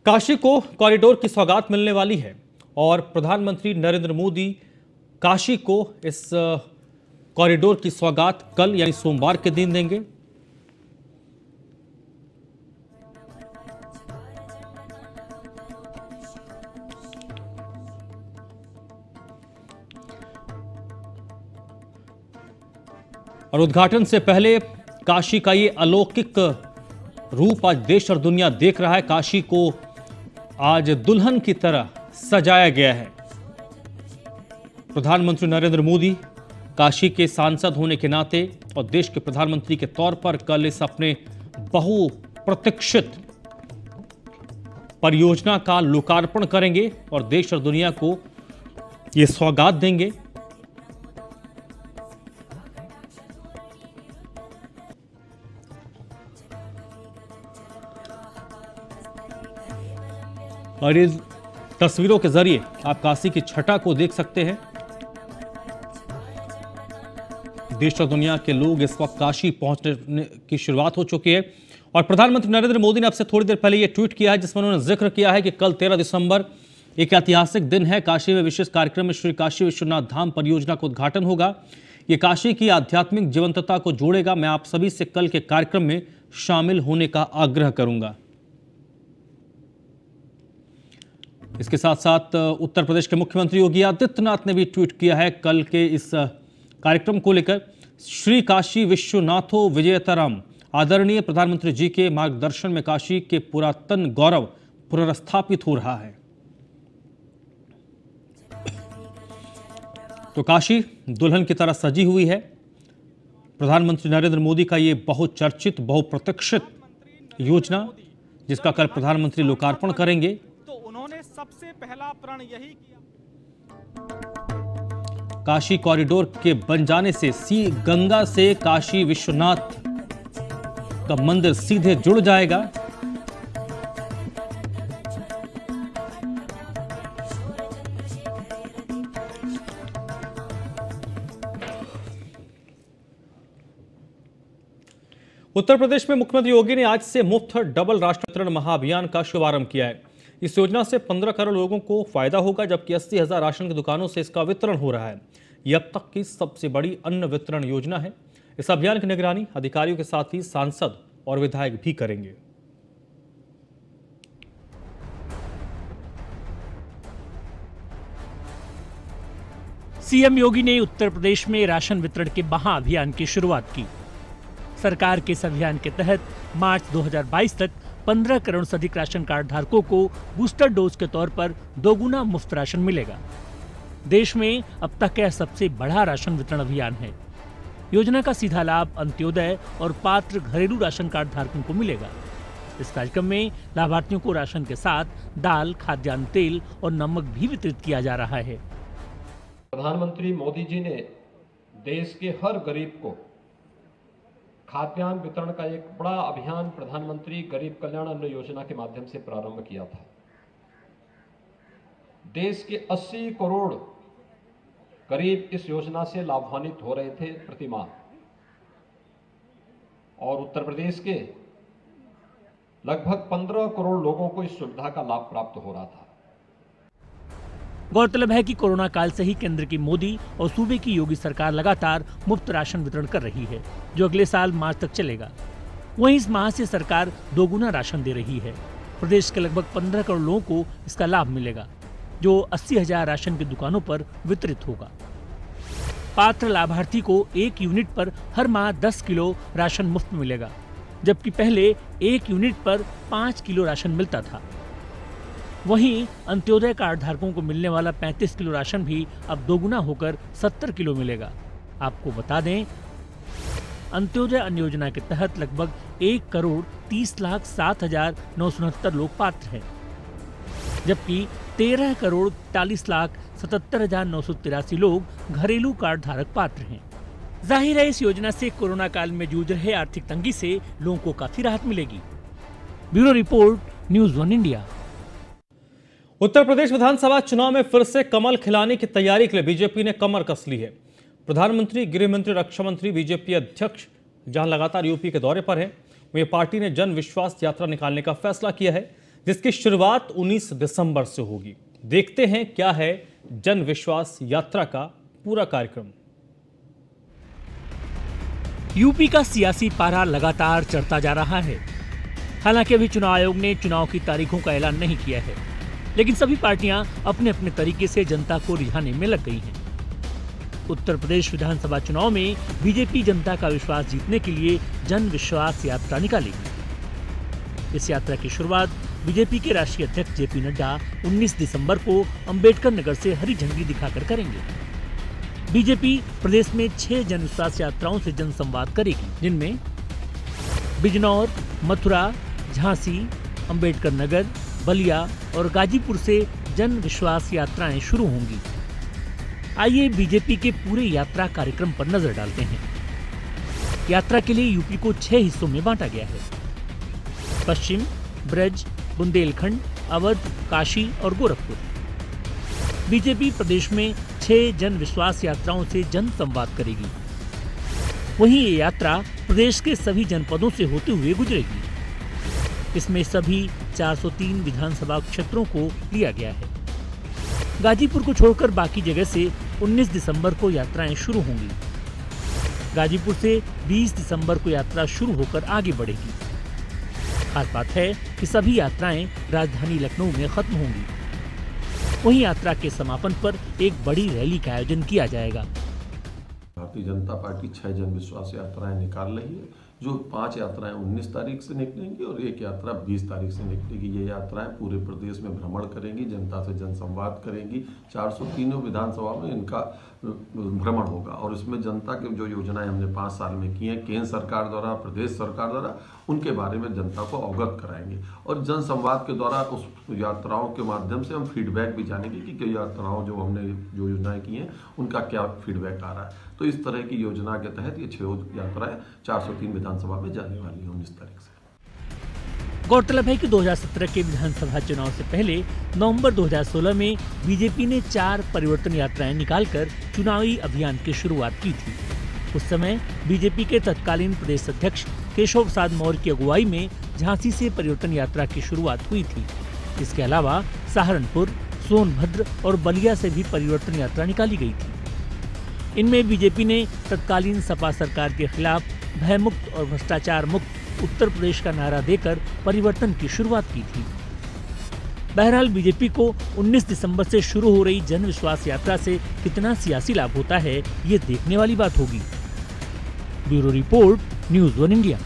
काशी को कॉरिडोर की सौगात मिलने वाली है और प्रधानमंत्री नरेंद्र मोदी काशी को इस कॉरिडोर की सौगात कल यानी सोमवार के दिन देंगे। और उद्घाटन से पहले काशी का ये अलौकिक रूप आज देश और दुनिया देख रहा है। काशी को आज दुल्हन की तरह सजाया गया है। प्रधानमंत्री नरेंद्र मोदी काशी के सांसद होने के नाते और देश के प्रधानमंत्री के तौर पर कल इस अपने बहुप्रतीक्षित परियोजना का लोकार्पण करेंगे और देश और दुनिया को यह सौगात देंगे। और इस तस्वीरों के जरिए आप काशी की छटा को देख सकते हैं। देश और दुनिया के लोग इस वक्त काशी पहुंचने की शुरुआत हो चुकी है और प्रधानमंत्री नरेंद्र मोदी ने अब से थोड़ी देर पहले यह ट्वीट किया है जिसमें उन्होंने जिक्र किया है कि कल 13 दिसंबर एक ऐतिहासिक दिन है। काशी में विशेष कार्यक्रम में श्री काशी विश्वनाथ धाम परियोजना का उद्घाटन होगा। यह काशी की आध्यात्मिक जीवंतता को जोड़ेगा। मैं आप सभी से कल के कार्यक्रम में शामिल होने का आग्रह करूंगा। इसके साथ साथ उत्तर प्रदेश के मुख्यमंत्री योगी आदित्यनाथ ने भी ट्वीट किया है कल के इस कार्यक्रम को लेकर। श्री काशी विश्वनाथो विजयतरम, आदरणीय प्रधानमंत्री जी के मार्गदर्शन में काशी के पुरातन गौरव पुनर्स्थापित हो रहा है। तो काशी दुल्हन की तरह सजी हुई है। प्रधानमंत्री नरेंद्र मोदी का ये बहुचर्चित बहुप्रतीक्षित योजना जिसका कल प्रधानमंत्री लोकार्पण करेंगे। सबसे पहला प्रण यही किया। काशी कॉरिडोर के बन जाने से गंगा से काशी विश्वनाथ का मंदिर सीधे जुड़ जाएगा। उत्तर प्रदेश में मुख्यमंत्री योगी ने आज से मुफ्त डबल राशन वितरण महाअभियान का शुभारंभ किया है। इस योजना से 15 करोड़ लोगों को फायदा होगा जबकि 80,000 राशन की दुकानों से इसका वितरण हो रहा है। यह अब तक की सबसे बड़ी अन्न वितरण योजना है। इस अभियान की निगरानी अधिकारियों के साथ ही सांसद और विधायक भी करेंगे। सीएम योगी ने उत्तर प्रदेश में राशन वितरण के महाअभियान की शुरुआत की। सरकार के इस अभियान के तहत मार्च 2022 तक 15 करोड़ से अधिक राशन कार्ड धारकों को बूस्टर डोज के तौर पर दोगुना मुफ्त राशन मिलेगा। देश में अब तक का सबसे बड़ा राशन वितरण अभियान है। योजना का सीधा लाभ अंत्योदय और पात्र घरेलू राशन कार्ड धारकों को मिलेगा। इस कार्यक्रम में लाभार्थियों को राशन के साथ दाल, खाद्यान्न तेल और नमक भी वितरित किया जा रहा है। प्रधानमंत्री मोदी जी ने देश के हर गरीब को खाद्यान्न वितरण का एक बड़ा अभियान प्रधानमंत्री गरीब कल्याण अन्न योजना के माध्यम से प्रारंभ किया था। देश के 80 करोड़ गरीब इस योजना से लाभान्वित हो रहे थे प्रतिमाह और उत्तर प्रदेश के लगभग 15 करोड़ लोगों को इस सुविधा का लाभ प्राप्त हो रहा था। गौरतलब है कि कोरोना काल से ही केंद्र की मोदी और सूबे की योगी सरकार लगातार मुफ्त राशन वितरण कर रही है जो अगले साल मार्च तक चलेगा। वहीं इस माह से सरकार दोगुना राशन दे रही है। प्रदेश के लगभग 15 करोड़ लोगों को इसका लाभ मिलेगा जो 80,000 राशन की दुकानों पर वितरित होगा। पात्र लाभार्थी को 1 यूनिट पर हर माह 10 किलो राशन मुफ्त मिलेगा जबकि पहले 1 यूनिट पर 5 किलो राशन मिलता था। वहीं अंत्योदय कार्ड धारकों को मिलने वाला 35 किलो राशन भी अब दोगुना होकर 70 किलो मिलेगा। आपको बता दें, अंत्योदय अन्न योजना के तहत लगभग 1 करोड़ 30,07,969 लोग पात्र हैं जबकि 13 करोड़ 40,77,983 लोग घरेलू कार्ड धारक पात्र हैं। जाहिर है इस योजना से कोरोना काल में जूझ रहे आर्थिक तंगी से लोगों को काफी राहत मिलेगी। Bureau report, news 1 India. Uttar Pradesh विधानसभा चुनाव में फिर से कमल खिलाने की तैयारी के लिए बीजेपी ने कमर कस ली है। प्रधानमंत्री, गृह मंत्री, रक्षा मंत्री, बीजेपी अध्यक्ष जहां लगातार यूपी के दौरे पर हैं, वहीं पार्टी ने जन विश्वास यात्रा निकालने का फैसला किया है जिसकी शुरुआत 19 दिसंबर से होगी। देखते हैं क्या है जन विश्वास यात्रा का पूरा कार्यक्रम। यूपी का सियासी पारा लगातार चढ़ता जा रहा है। हालांकि अभी चुनाव आयोग ने चुनाव की तारीखों का ऐलान नहीं किया है, लेकिन सभी पार्टियां अपने अपने तरीके से जनता को रिझाने में लग गई हैं। उत्तर प्रदेश विधानसभा चुनाव में बीजेपी जनता का विश्वास जीतने के लिए जन विश्वास यात्रा निकालेगी। इस यात्रा की शुरुआत बीजेपी के राष्ट्रीय अध्यक्ष जेपी नड्डा 19 दिसंबर को अंबेडकर नगर से हरी झंडी दिखाकर करेंगे। बीजेपी प्रदेश में 6 जन विश्वास यात्राओं से जनसंवाद करेगी, जिनमें बिजनौर, मथुरा, झांसी, अंबेडकर नगर, बलिया और गाजीपुर से जन विश्वास यात्राएं शुरू होंगी। आइए बीजेपी के पूरे यात्रा कार्यक्रम पर नजर डालते हैं। यात्रा के लिए यूपी को 6 हिस्सों में बांटा गया है। पश्चिम, ब्रज, बुंदेलखंड, अवध, काशी और गोरखपुर। बीजेपी प्रदेश में 6 जन विश्वास यात्राओं से जन संवाद करेगी। वहीं ये यात्रा प्रदेश के सभी जनपदों से होते हुए गुजरेगी। इसमें सभी 403 विधानसभा क्षेत्रों को लिया गया है। गाजीपुर को छोड़कर बाकी जगह से 19 दिसंबर को यात्राएं शुरू होंगी। गाजीपुर से 20 दिसंबर को यात्रा शुरू होकर आगे बढ़ेगी। खास बात है कि सभी यात्राएं राजधानी लखनऊ में खत्म होंगी। वहीं यात्रा के समापन पर एक बड़ी रैली का आयोजन किया जाएगा। भारतीय जनता पार्टी 6 जन विश्वास यात्राएं निकाल रही है, जो 5 यात्राएं 19 तारीख से निकलेंगी और एक यात्रा 20 तारीख से निकलेगी। ये यात्राएं पूरे प्रदेश में भ्रमण करेंगी, जनता से जनसंवाद करेंगी। 403 विधानसभा में इनका भ्रमण होगा और इसमें जनता की जो योजनाएं हमने 5 साल में की हैं केंद्र सरकार द्वारा, प्रदेश सरकार द्वारा, उनके बारे में जनता को अवगत कराएंगे। और जनसंवाद के द्वारा उस यात्राओं के माध्यम से हम फीडबैक भी जानेंगे कि कई यात्राओं जो हमने जो योजनाएं की हैं उनका क्या फीडबैक आ रहा है। तो इस तरह की योजना के तहत ये 6 यात्राएं 403 विधानसभा में जाने वाली है 19 तारीख से। गौरतलब है कि 2017 के विधानसभा चुनाव से पहले नवंबर 2016 में बीजेपी ने 4 परिवर्तन यात्राएं निकालकर चुनावी अभियान की शुरुआत की थी। उस समय बीजेपी के तत्कालीन प्रदेश अध्यक्ष केशव प्रसाद मौर्य की अगुवाई में झांसी से परिवर्तन यात्रा की शुरुआत हुई थी। इसके अलावा सहारनपुर, सोनभद्र और बलिया से भी परिवर्तन यात्रा निकाली गई थी। इनमें बीजेपी ने तत्कालीन सपा सरकार के खिलाफ भयमुक्त और भ्रष्टाचार मुक्त उत्तर प्रदेश का नारा देकर परिवर्तन की शुरुआत की थी। बहरहाल बीजेपी को 19 दिसंबर से शुरू हो रही जन विश्वास यात्रा से कितना सियासी लाभ होता है, ये देखने वाली बात होगी। Bureau report, news 1 India.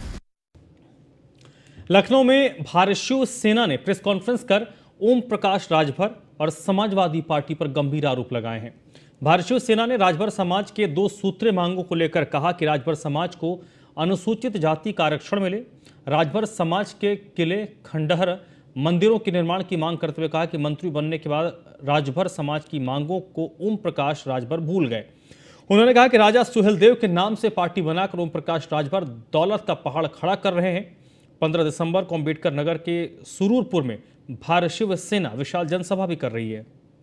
Lucknow में भारत शिव सेना ने प्रेस कॉन्फ्रेंस कर ओम प्रकाश राजभर और समाजवादी पार्टी पर गंभीर आरोप लगाए हैं। भारत शिव सेना ने राजभर समाज के 2 सूत्रीय मांगों को लेकर कहा कि राजभर समाज को अनुसूचित जाति का आरक्षण मिले। राजभर समाज के किले, खंडहर, मंदिरों के निर्माण की मांग करते हुए कहा कि मंत्री बनने के बाद राजभर समाज की मांगों को ओम प्रकाश राजभर भूल गए। उन्होंने कहा कि राजा सुहेलदेव के नाम से पार्टी बनाकर ओम प्रकाश राजभर दौलत का पहाड़ खड़ा कर रहे हैं। 15 दिसंबर को अंबेडकर नगर के सुरूरपुर में भारत शिव सेना विशाल जनसभा भी कर रही है।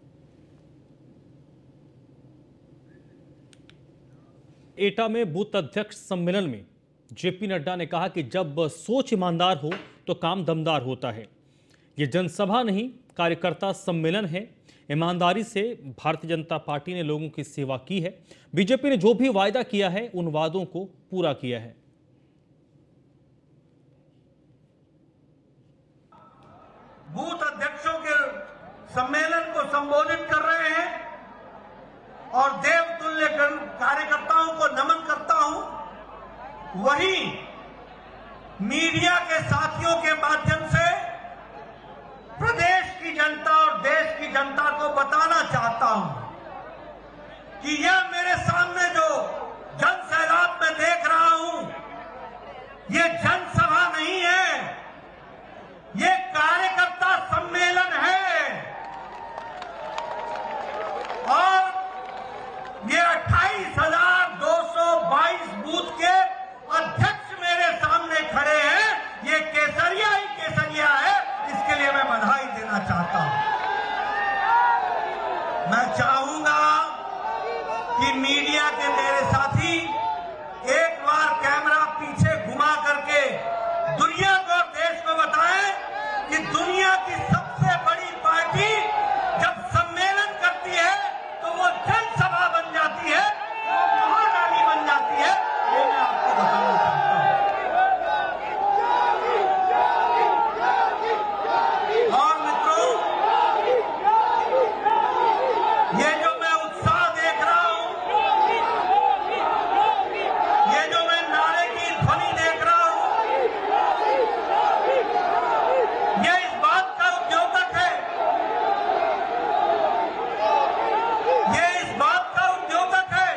एटा में बूथ अध्यक्ष सम्मेलन में जेपी नड्डा ने कहा कि जब सोच ईमानदार हो तो काम दमदार होता है। ये जनसभा नहीं, कार्यकर्ता सम्मेलन है। ईमानदारी से भारतीय जनता पार्टी ने लोगों की सेवा की है। बीजेपी ने जो भी वायदा किया है उन वादों को पूरा किया है। बूथ अध्यक्षों के सम्मेलन को संबोधित कर रहे हैं और देवतुल्य कार्यकर्ताओं को नमन करता हूं। वहीं मीडिया के साथियों के माध्यम से प्रदेश की जनता और देश की जनता को बताना चाहता हूं कि यह मेरे सामने जो जन सैलाब में देख रहा हूं, ये जनसभा नहीं है, ये कार्यकर्ता सम्मेलन है। और ये 28,222 बूथ के अध्यक्ष मेरे सामने खड़े हैं। ये केसरिया ही केसरिया है, इसके लिए मैं बधाई देना चाहता हूं। मैं चाहूंगा कि दुनिया की सबसे बड़ी पार्टी जब सम्मेलन करती है तो वो जनसभा बन जाती है, वो महारैली बन जाती है। ये मैं आपको बताना चाहता हूं। और मित्रों, ये जो मैं उत्साह देख रहा हूं, ये जो मैं नारे की ध्वनि देख रहा हूं, ये इस बात का उद्योतक है, ये इस बात का उद्योतक है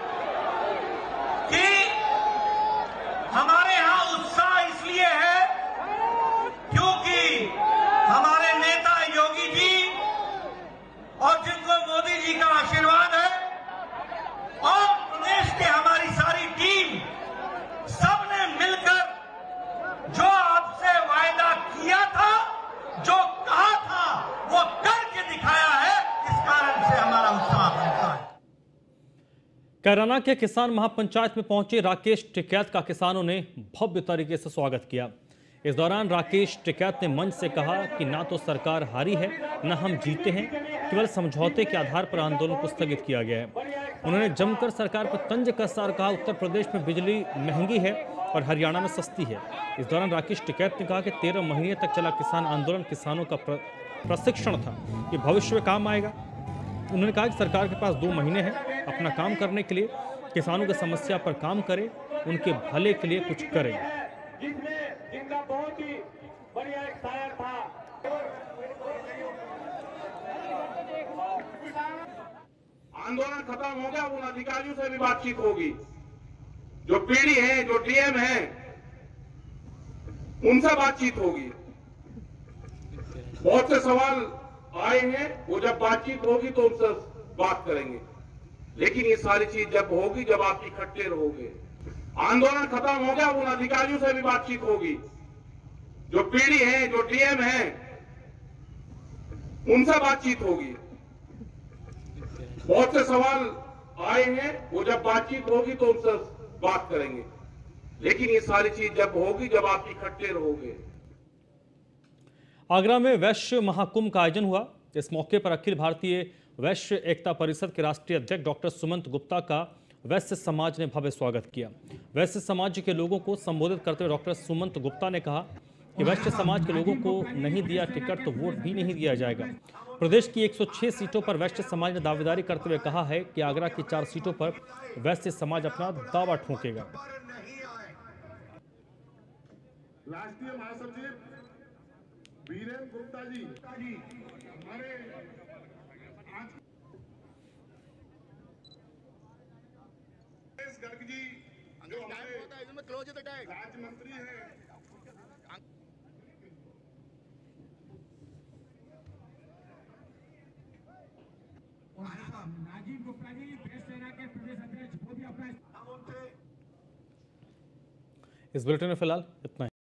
कि हमारे यहां उत्साह इसलिए है क्योंकि हमारे नेता योगी जी और जिनको मोदी जी का आशीर्वाद है और प्रदेश के हमारी सारी टीम सबने मिलकर जो आपसे वायदा किया था, जो कहा था, वो करके दिखाया है। इस कारण से हमारा उत्साह बनता है। कैराना के किसान महापंचायत में पहुंचे राकेश टिकैत का किसानों ने भव्य तरीके से स्वागत किया। इस दौरान राकेश टिकैत ने मंच से कहा कि ना तो सरकार हारी है, न हम जीते हैं, केवल समझौते के आधार पर आंदोलन को स्थगित किया गया है। उन्होंने जमकर सरकार पर तंज कसा और कहा उत्तर प्रदेश में बिजली महंगी है और हरियाणा में सस्ती है। इस दौरान राकेश टिकैत ने कहा कि 13 महीने तक चला किसान आंदोलन किसानों का प्रशिक्षण था, ये भविष्य में काम आएगा। उन्होंने कहा कि सरकार के पास 2 महीने हैं अपना काम करने के लिए, किसानों की समस्या पर काम करें, उनके भले के लिए कुछ करें। जिनका बहुत ही बढ़िया एक शायर था। आंदोलन खत्म हो गया, उन अधिकारियों से भी बातचीत होगी, जो पीडी है, जो डीएम है, उनसे बातचीत होगी। बहुत से सवाल आए हैं, वो जब बातचीत होगी तो उनसे बात करेंगे, लेकिन ये सारी चीज जब होगी जब आप इकट्ठे रहोगे। आंदोलन खत्म हो गया, उन अधिकारियों से भी बातचीत होगी, जो पीडी है, जो डीएम है, उनसे बातचीत होगी। बहुत से सवाल आए हैं, वो जब बातचीत होगी तो उनसे बात करेंगे, लेकिन ये सारी चीज जब होगी जब आप इकट्ठे रहोगे। आगरा में वैश्य महाकुंभ का आयोजन हुआ। इस मौके पर अखिल भारतीय वैश्य एकता परिषद के राष्ट्रीय अध्यक्ष डॉक्टर सुमंत गुप्ता का वैश्य समाज ने भव्य स्वागत किया। वैश्य समाज के लोगों को संबोधित करते हुए डॉक्टर सुमंत गुप्ता ने कहा कि वैश्य समाज के लोगों को नहीं दिया टिकट तो वोट भी नहीं दिया जाएगा। प्रदेश की 106 सीटों पर वैश्य समाज ने दावेदारी करते हुए कहा है कि आगरा की 4 सीटों पर वैश्य समाज अपना दावा ठोकेगा। राष्ट्रीय महासचिव वीरेंद्र गुप्ता जी हमारे गर्ग जी जो हमारे राज्य मंत्री हैं, राजीव गुप्ता जी देश सेना के प्रदेश अध्यक्ष, वो भी अपना इस बुलेटिन में फिलहाल इतना ही।